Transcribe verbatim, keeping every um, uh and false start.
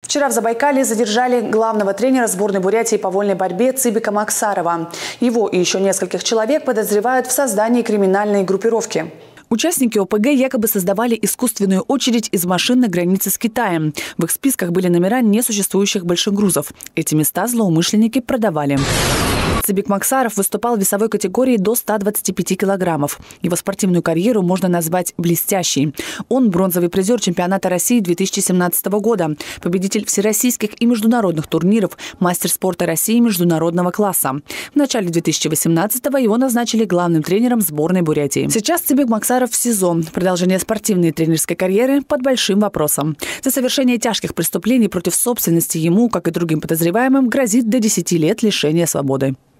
Вчера в Забайкалье задержали главного тренера сборной Бурятии по вольной борьбе Цыбека Максарова. Его и еще нескольких человек подозревают в создании криминальной группировки. Участники О П Г якобы создавали искусственную очередь из машин на границе с Китаем. В их списках были номера несуществующих большегрузов. Эти места злоумышленники продавали. Цыбек Максаров выступал в весовой категории до ста двадцати пяти килограммов. Его спортивную карьеру можно назвать блестящей. Он бронзовый призер чемпионата России две тысячи семнадцатого года, победитель всероссийских и международных турниров, мастер спорта России международного класса. В начале две тысячи восемнадцатого его назначили главным тренером сборной Бурятии. Сейчас Цыбек Максаров в СИЗО. Продолжение спортивной и тренерской карьеры под большим вопросом. За совершение тяжких преступлений против собственности ему, как и другим подозреваемым, грозит до десяти лет лишения свободы.